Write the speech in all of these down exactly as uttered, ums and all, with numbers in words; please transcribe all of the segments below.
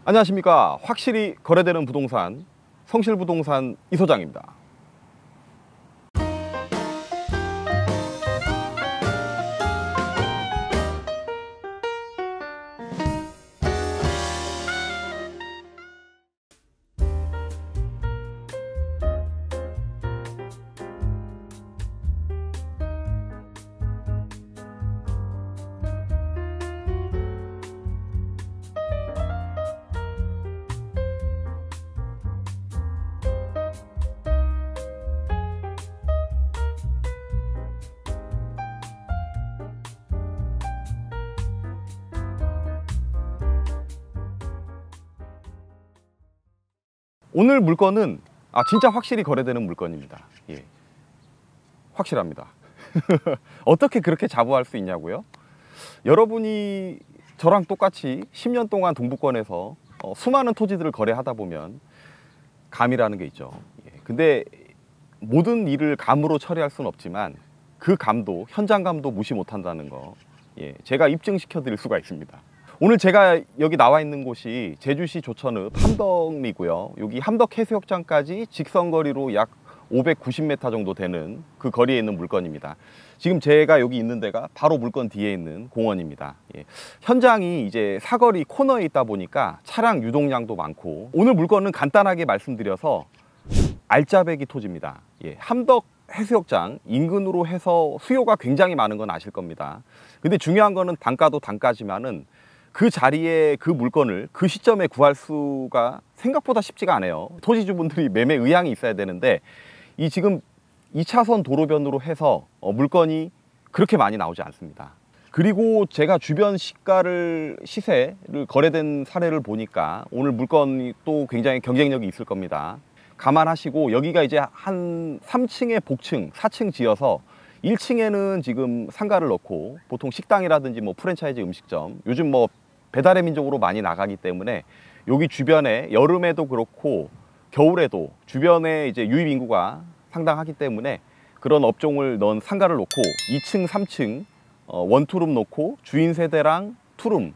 안녕하십니까. 확실히 거래되는 부동산 성실부동산 이소장입니다. 오늘 물건은 아 진짜 확실히 거래되는 물건입니다. 예, 확실합니다. 어떻게 그렇게 자부할 수 있냐고요? 여러분이 저랑 똑같이 십 년 동안 동부권에서 어, 수많은 토지들을 거래하다 보면 감이라는 게 있죠. 예, 근데 모든 일을 감으로 처리할 수는 없지만 그 감도, 현장감도 무시 못한다는 거, 예, 제가 입증시켜 드릴 수가 있습니다. 오늘 제가 여기 나와 있는 곳이 제주시 조천읍 함덕리고요. 여기 함덕 해수욕장까지 직선거리로 약 오백구십 미터 정도 되는 그 거리에 있는 물건입니다. 지금 제가 여기 있는 데가 바로 물건 뒤에 있는 공원입니다. 예. 현장이 이제 사거리 코너에 있다 보니까 차량 유동량도 많고, 오늘 물건은 간단하게 말씀드려서 알짜배기 토지입니다. 예. 함덕 해수욕장 인근으로 해서 수요가 굉장히 많은 건 아실 겁니다. 근데 중요한 거는 단가도 단가지만은 그 자리에 그 물건을 그 시점에 구할 수가 생각보다 쉽지가 않아요. 토지주분들이 매매 의향이 있어야 되는데 이 지금 이 차선 도로변으로 해서 어 물건이 그렇게 많이 나오지 않습니다. 그리고 제가 주변 시가를 시세를 거래된 사례를 보니까 오늘 물건이 또 굉장히 경쟁력이 있을 겁니다. 감안하시고 여기가 이제 한 삼 층의 복층, 사 층 지어서 일 층에는 지금 상가를 넣고 보통 식당이라든지 뭐 프랜차이즈 음식점, 요즘 뭐 배달의 민족으로 많이 나가기 때문에 여기 주변에 여름에도 그렇고 겨울에도 주변에 이제 유입 인구가 상당하기 때문에 그런 업종을 넣은 상가를 놓고 이 층, 삼 층 어, 원투룸 놓고 주인 세대랑 투룸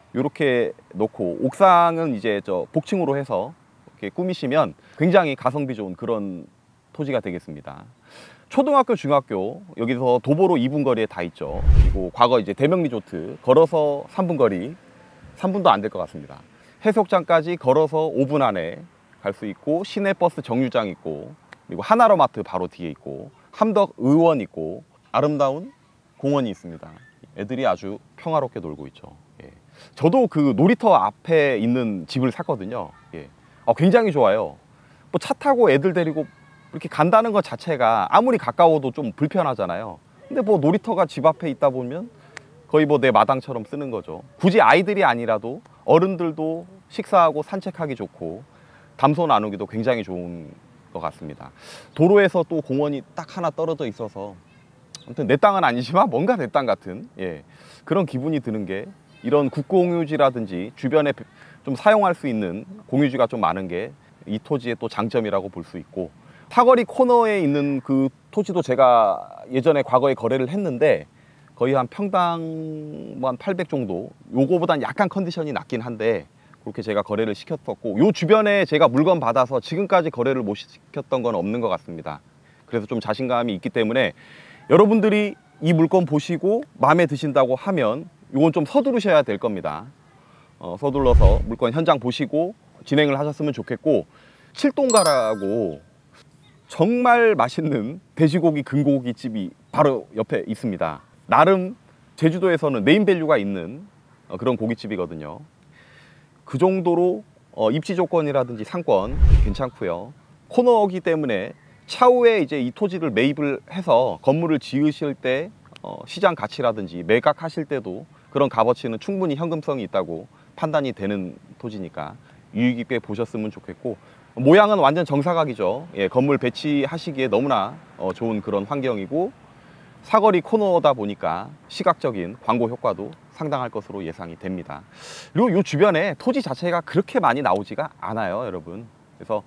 이렇게 놓고 옥상은 이제 저 복층으로 해서 이렇게 꾸미시면 굉장히 가성비 좋은 그런 토지가 되겠습니다. 초등학교, 중학교 여기서 도보로 이 분 거리에 다 있죠. 그리고 과거 이제 대명 리조트 걸어서 삼 분 거리, 삼 분도 안 될 것 같습니다. 해수욕장까지 걸어서 오 분 안에 갈 수 있고, 시내버스 정류장 있고, 그리고 하나로마트 바로 뒤에 있고, 함덕 의원 있고, 아름다운 공원이 있습니다. 애들이 아주 평화롭게 놀고 있죠. 예. 저도 그 놀이터 앞에 있는 집을 샀거든요. 예. 어, 굉장히 좋아요. 뭐 차 타고 애들 데리고 이렇게 간다는 것 자체가 아무리 가까워도 좀 불편하잖아요. 근데 뭐 놀이터가 집 앞에 있다 보면 거의 뭐 내 마당처럼 쓰는 거죠. 굳이 아이들이 아니라도 어른들도 식사하고 산책하기 좋고 담소 나누기도 굉장히 좋은 것 같습니다. 도로에서 또 공원이 딱 하나 떨어져 있어서 아무튼 내 땅은 아니지만 뭔가 내 땅 같은, 예, 그런 기분이 드는 게, 이런 국공유지라든지 주변에 좀 사용할 수 있는 공유지가 좀 많은 게 이 토지의 또 장점이라고 볼 수 있고, 사거리 코너에 있는 그 토지도 제가 예전에 과거에 거래를 했는데 거의 한 평당 뭐 한 팔백 정도, 요거보단 약간 컨디션이 낮긴 한데 그렇게 제가 거래를 시켰었고, 요 주변에 제가 물건 받아서 지금까지 거래를 못 시켰던 건 없는 것 같습니다. 그래서 좀 자신감이 있기 때문에 여러분들이 이 물건 보시고 마음에 드신다고 하면 요건 좀 서두르셔야 될 겁니다. 어, 서둘러서 물건 현장 보시고 진행을 하셨으면 좋겠고, 칠동가라고 정말 맛있는 돼지고기 근고기 집이 바로 옆에 있습니다. 나름 제주도에서는 네임밸류가 있는 그런 고깃집이거든요. 그 정도로 입지 조건이라든지 상권 괜찮고요. 코너이기 때문에 차후에 이제 이 토지를 매입을 해서 건물을 지으실 때 시장 가치라든지 매각하실 때도 그런 값어치는 충분히 현금성이 있다고 판단이 되는 토지니까 유익 있게 보셨으면 좋겠고, 모양은 완전 정사각이죠. 예, 건물 배치하시기에 너무나 좋은 그런 환경이고, 사거리 코너다 보니까 시각적인 광고 효과도 상당할 것으로 예상이 됩니다. 그리고 이 주변에 토지 자체가 그렇게 많이 나오지가 않아요, 여러분. 그래서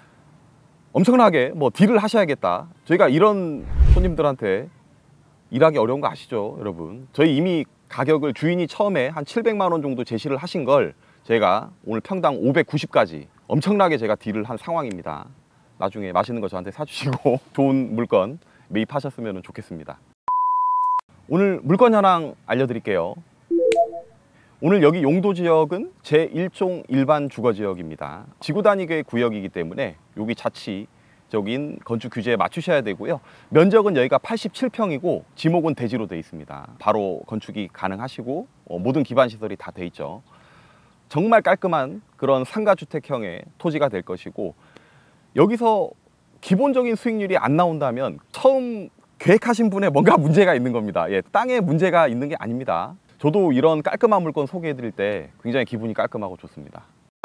엄청나게 뭐 딜을 하셔야겠다, 저희가 이런 손님들한테 일하기 어려운 거 아시죠, 여러분? 저희 이미 가격을 주인이 처음에 한 칠백만 원 정도 제시를 하신 걸 제가 오늘 평당 오백구십까지 엄청나게 제가 딜을 한 상황입니다. 나중에 맛있는 거 저한테 사주시고 좋은 물건 매입하셨으면 좋겠습니다. 오늘 물건 현황 알려드릴게요. 오늘 여기 용도 지역은 제일 종 일반 주거지역입니다. 지구 단위의 구역이기 때문에 여기 자치적인 건축 규제에 맞추셔야 되고요. 면적은 여기가 팔십칠 평이고 지목은 대지로 되어 있습니다. 바로 건축이 가능하시고 어, 모든 기반 시설이 다 돼 있죠. 정말 깔끔한 그런 상가주택형의 토지가 될 것이고, 여기서 기본적인 수익률이 안 나온다면 처음 계획하신 분의 뭔가 문제가 있는 겁니다. 예, 땅에 문제가 있는 게 아닙니다. 저도 이런 깔끔한 물건 소개해 드릴 때 굉장히 기분이 깔끔하고 좋습니다.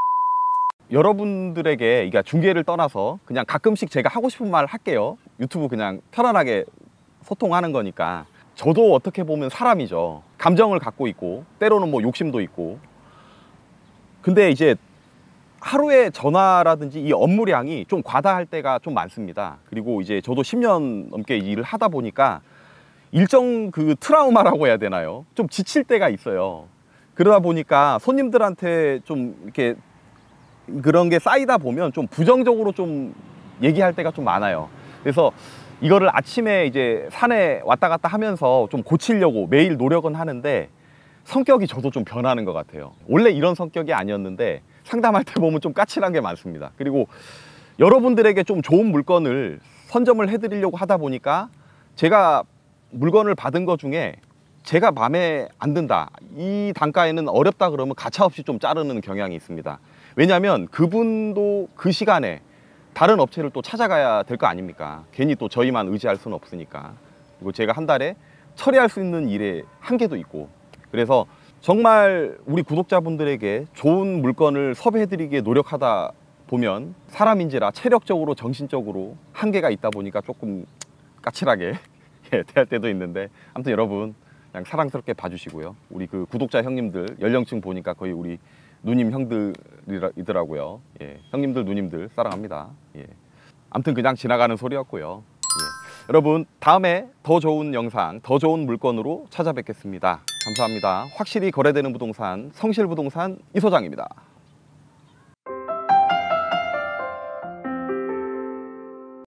여러분들에게 이게 중계를 떠나서 그냥 가끔씩 제가 하고 싶은 말 할게요. 유튜브 그냥 편안하게 소통하는 거니까. 저도 어떻게 보면 사람이죠. 감정을 갖고 있고 때로는 뭐 욕심도 있고. 근데 이제 하루에 전화라든지 이 업무량이 좀 과다할 때가 좀 많습니다. 그리고 이제 저도 십 년 넘게 일을 하다 보니까 일정 그 트라우마라고 해야 되나요? 좀 지칠 때가 있어요. 그러다 보니까 손님들한테 좀 이렇게 그런 게 쌓이다 보면 좀 부정적으로 좀 얘기할 때가 좀 많아요. 그래서 이거를 아침에 이제 산에 왔다 갔다 하면서 좀 고치려고 매일 노력은 하는데 성격이 저도 좀 변하는 것 같아요. 원래 이런 성격이 아니었는데 상담할 때 보면 좀 까칠한 게 많습니다. 그리고 여러분들에게 좀 좋은 물건을 선점을 해드리려고 하다 보니까 제가 물건을 받은 것 중에 제가 마음에 안 든다, 이 단가에는 어렵다 그러면 가차없이 좀 자르는 경향이 있습니다. 왜냐하면 그분도 그 시간에 다른 업체를 또 찾아가야 될 거 아닙니까? 괜히 또 저희만 의지할 수는 없으니까. 그리고 제가 한 달에 처리할 수 있는 일의 한계도 있고, 그래서 정말 우리 구독자분들에게 좋은 물건을 섭외해드리기에 노력하다 보면 사람인지라 체력적으로 정신적으로 한계가 있다 보니까 조금 까칠하게 예, 대할 때도 있는데, 아무튼 여러분 그냥 사랑스럽게 봐주시고요. 우리 그 구독자 형님들 연령층 보니까 거의 우리 누님 형들이더라고요. 예, 형님들 누님들 사랑합니다. 예, 아무튼 그냥 지나가는 소리였고요. 예, 여러분 다음에 더 좋은 영상, 더 좋은 물건으로 찾아뵙겠습니다. 감사합니다. 확실히 거래되는 부동산 성실부동산 이소장입니다.